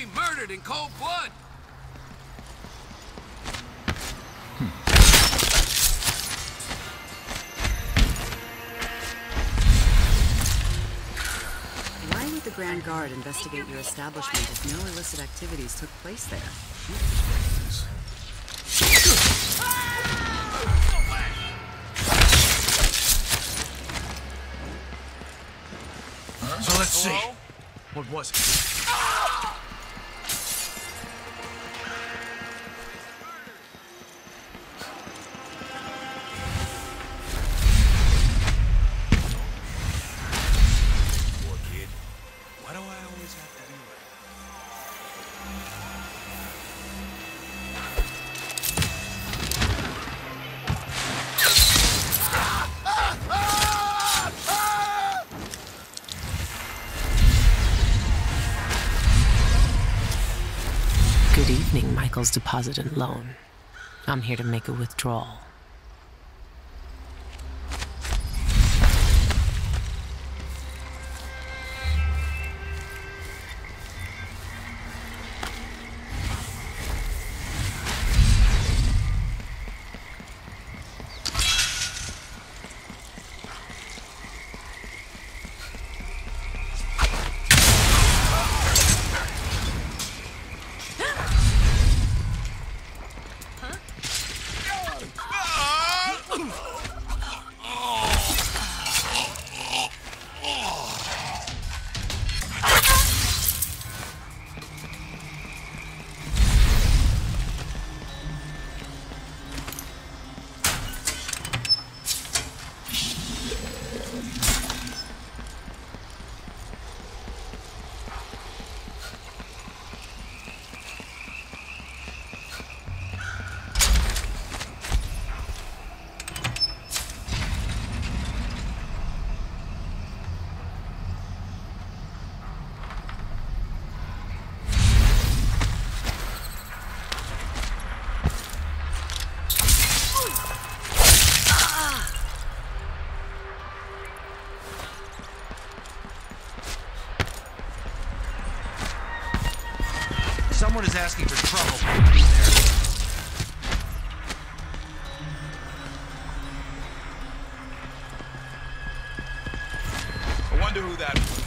murdered in cold blood. Why would the Grand Guard investigate your establishment if no illicit activities took place there? So let's see. What was it? Good evening, Michael's Deposit and Loan. I'm here to make a withdrawal. Someone is asking for trouble. I wonder who that was.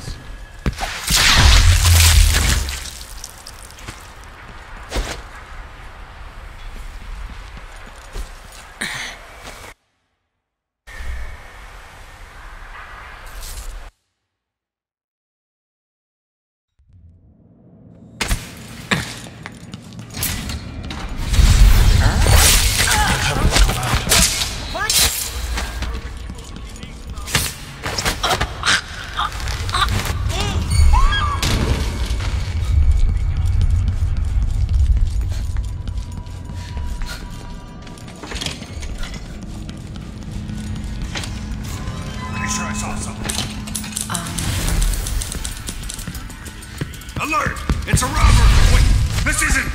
Alert! It's a robber! Wait, this isn't...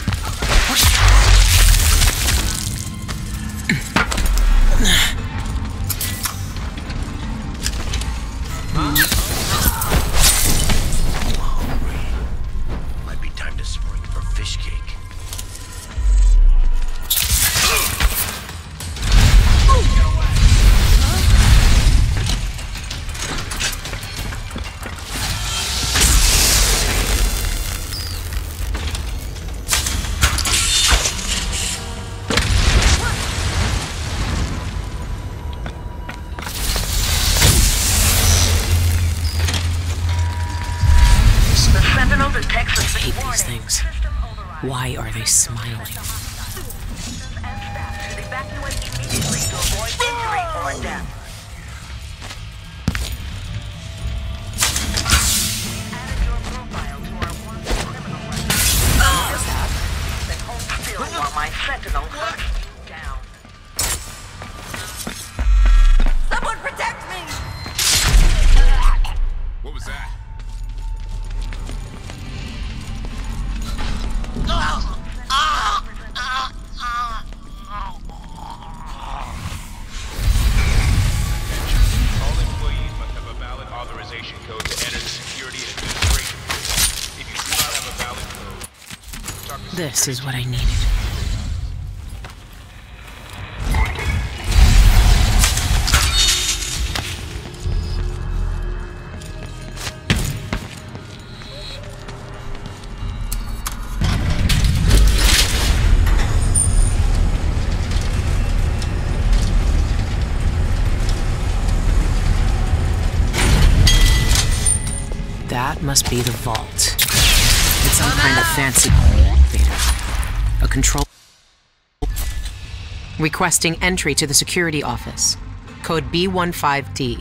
Might be time to spring for fish cake. I hate these things. Why are they smiling? Someone protect me! What was that? All employees must have a valid authorization code to enter the security and administration. If you do not have a valid code, This is what I needed. That must be the vault. It's some kind of fancy elevator. A control. Requesting entry to the security office. Code B15D.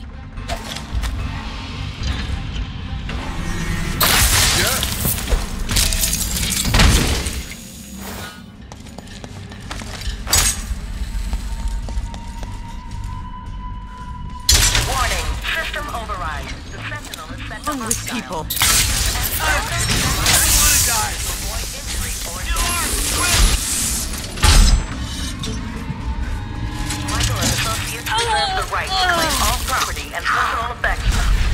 Warning, system override. The Sentinel is set to hostile. People. Michael and Associates reserve the right to claim all property and personal effects.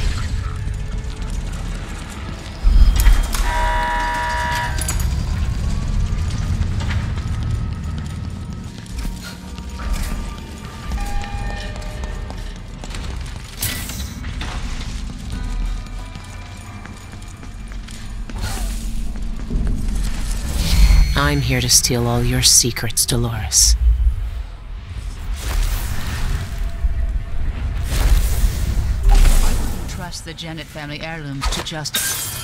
I'm here to steal all your secrets, Dolores. Trust the Janet family heirlooms to just...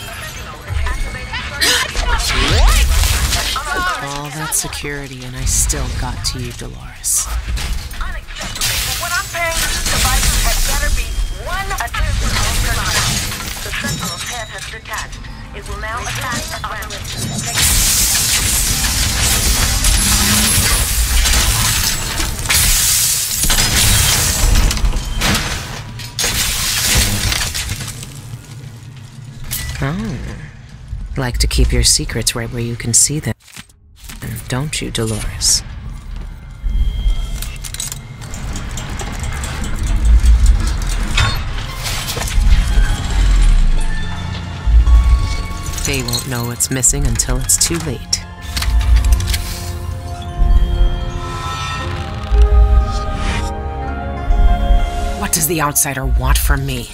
All that security, and I still got to you, Dolores. Unacceptable. For what I'm paying for these devices had better be one attention per night. The Sentinel's head has detached. It will now attack at random. Oh. Like to keep your secrets right where you can see them, don't you, Dolores? They won't know what's missing until it's too late. What does the outsider want from me?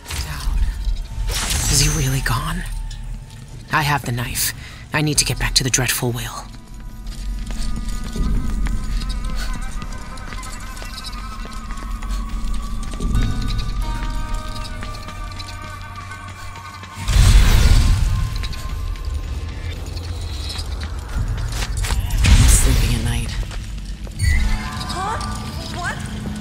Is he really gone? I have the knife. I need to get back to the dreadful whale. sleeping at night. What?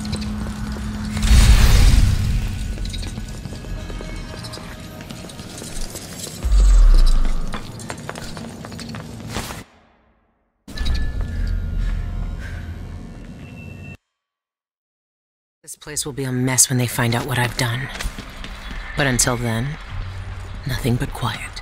This place will be a mess when they find out what I've done. But until then, nothing but quiet.